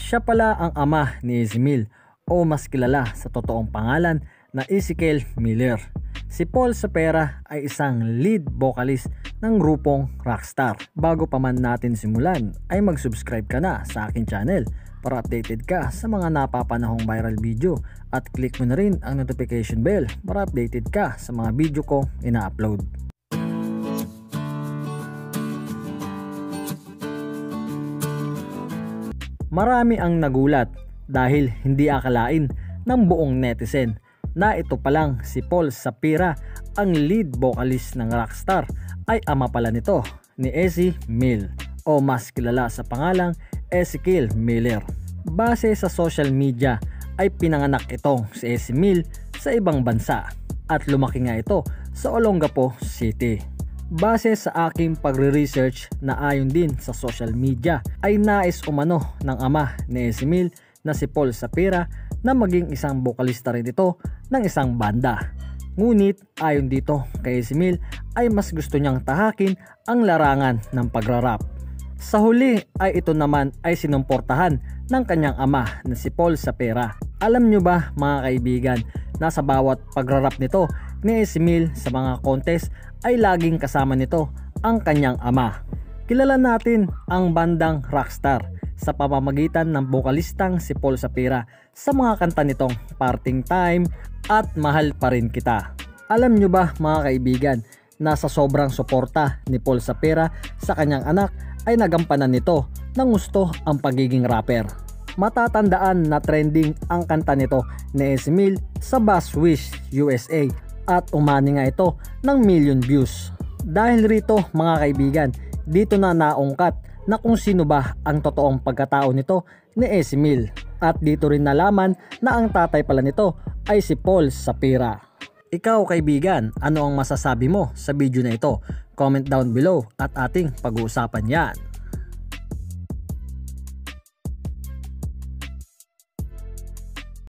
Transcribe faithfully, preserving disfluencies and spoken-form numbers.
Siya pala ang ama ni E Z MIL o mas kilala sa totoong pangalan na Ezekiel Miller. Si Paul Sapiera ay isang lead vocalist ng grupong Rockstar. Bago pa man natin simulan ay mag-subscribe ka na sa aking channel para updated ka sa mga napapanahong viral video at click mo na rin ang notification bell para updated ka sa mga video ko ina-upload. Marami ang nagulat dahil hindi akalain ng buong netizen na ito palang si Paul Sapiera, ang lead vocalist ng Rockstar, ay ama pala nito ni E Z MIL o mas kilala sa pangalang Ezekiel Miller. Base sa social media ay pinanganak itong si E Z MIL sa ibang bansa at lumaki nga ito sa Olongapo City. Base sa aking pagre-research na ayon din sa social media ay nais umano ng ama ni E Z MIL na si Paul Sapiera na maging isang bokalista rin ito ng isang banda. Ngunit ayon dito kay E Z MIL ay mas gusto niyang tahakin ang larangan ng pagrarap. Sa huli ay ito naman ay sinumportahan ng kanyang ama na si Paul Sapiera. Alam nyo ba mga kaibigan na sa bawat pagrarap nito ni E Z MIL sa mga contest ay laging kasama nito ang kanyang ama. Kilala natin ang bandang Rockstar sa pamamagitan ng bokalistang si Paul Sapiera sa mga kanta nitong Parting Time at Mahal Pa Rin Kita. Alam nyo ba mga kaibigan na sa sobrang suporta ni Paul Sapiera sa kanyang anak ay nagampanan nito ng gusto ang pagiging rapper. Matatandaan na trending ang kanta nito ni E Z MIL sa Buzzwish U S A at umani nga ito ng million views. Dahil rito mga kaibigan, dito na naungkat na kung sino ba ang totoong pagkatao nito ni E Z MIL at dito rin nalaman na ang tatay pala nito ay si Paul Sapiera. Ikaw kaibigan, ano ang masasabi mo sa video na ito? Comment down below at ating pag-uusapan yan.